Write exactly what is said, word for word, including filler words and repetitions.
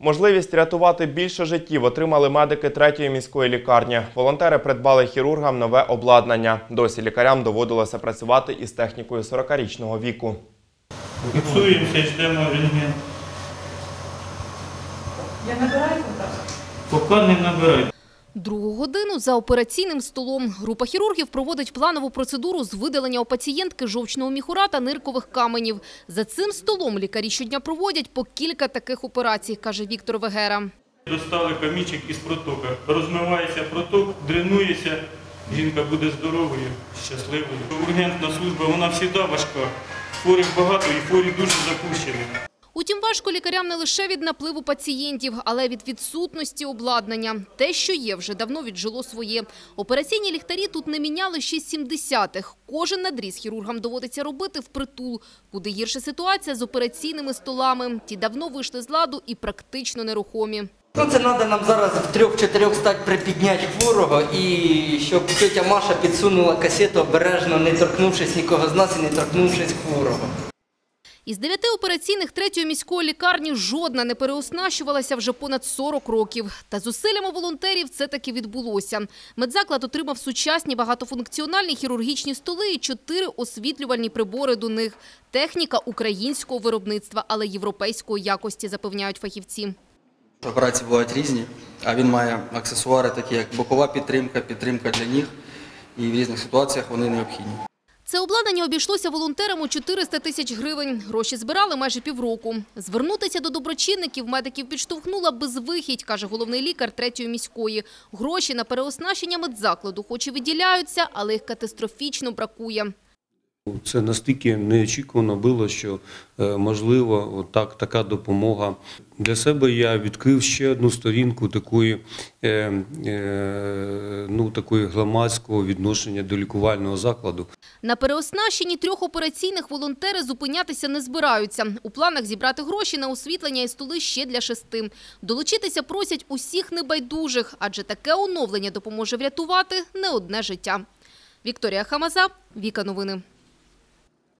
Можливість рятувати більше життів отримали медики третьої міської лікарні. Волонтери придбали хірургам нове обладнання. Досі лікарям доводилося працювати із технікою сорокарічного віку. Фіксуємося, йдемо рентген. Я набираю так? Поки не набираю. Другу годину за операційним столом. Група хірургів проводить планову процедуру з видалення у пацієнтки жовчного міхура та ниркових каменів. За цим столом лікарі щодня проводять по кілька таких операцій, каже Віктор Вегера. Достали камінчик із протока. Розмивається проток, дренується. Жінка буде здоровою, щасливою. Ургентна служба, вона завжди важка. Хворих багато і хворі дуже запущені. Утім, важко лікарям не лише від напливу пацієнтів, але й від відсутності обладнання. Те, що є, вже давно віджило своє. Операційні ліхтарі тут не міняли ще з сімдесятих. Кожен надріз хірургам доводиться робити впритул. Куди гірша ситуація з операційними столами. Ті давно вийшли з ладу і практично нерухомі. Ну, це треба нам зараз в трьох-чотирьох стать припідняти хворого і щоб тетя Маша підсунула касету обережно, не торкнувшись нікого з нас і не торкнувшись хворого. Із дев'яти операційних третьої міської лікарні жодна не переоснащувалася вже понад сорок років. Та зусиллями волонтерів це таки відбулося. Медзаклад отримав сучасні багатофункціональні хірургічні столи і чотири освітлювальні прибори до них. Техніка українського виробництва, але європейської якості, запевняють фахівці. Операції бувають різні, а він має аксесуари такі, як бокова підтримка, підтримка для ніг, і в різних ситуаціях вони необхідні. Це обладнання обійшлося волонтерам у чотириста тисяч гривень. Гроші збирали майже півроку. Звернутися до доброчинників медиків підштовхнула безвихідь, каже головний лікар третьої міської. Гроші на переоснащення медзакладу хоч і виділяються, але їх катастрофічно бракує. Це настільки неочікувано було, що можливо отак, така допомога. Для себе я відкрив ще одну сторінку такої, е, е, ну, такої громадського відношення до лікувального закладу. На переоснащенні трьох операційних волонтери зупинятися не збираються. У планах зібрати гроші на освітлення і столи ще для шести. Долучитися просять усіх небайдужих, адже таке оновлення допоможе врятувати не одне життя. Вікторія Хамаза, Віка Новини.